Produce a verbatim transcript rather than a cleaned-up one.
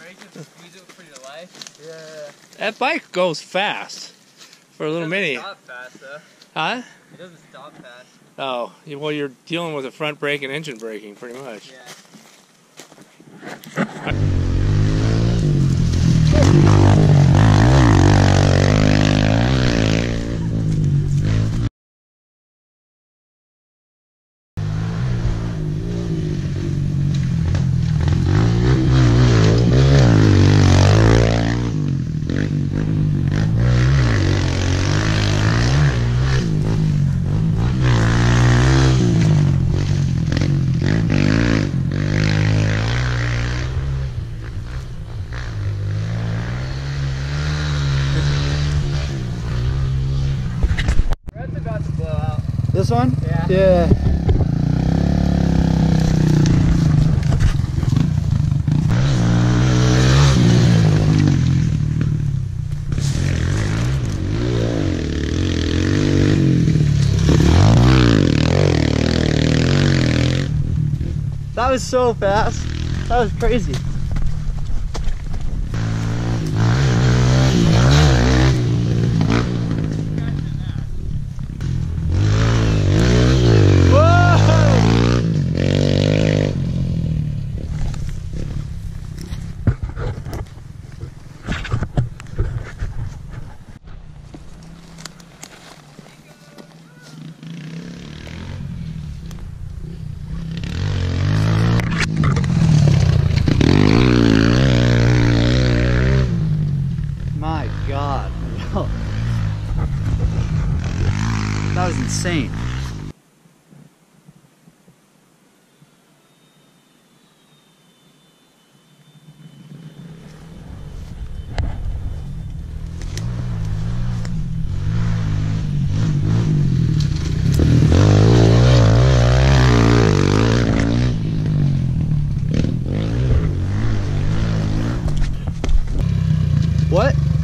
brake it to squeeze it for your life? Yeah. That bike goes fast for a little It mini. doesn't stop fast though. Huh? It doesn't stop fast. Oh, well, you're dealing with a front brake and engine braking, pretty much. Yeah. This one? Yeah. Yeah. That was so fast. That was crazy. My God. That was insane. What?